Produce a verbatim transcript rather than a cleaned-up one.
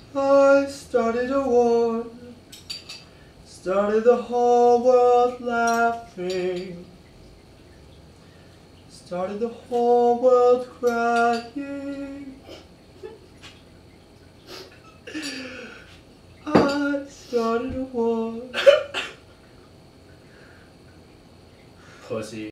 I started a war, started the whole world laughing, started the whole world crying. I started a war. Pussy.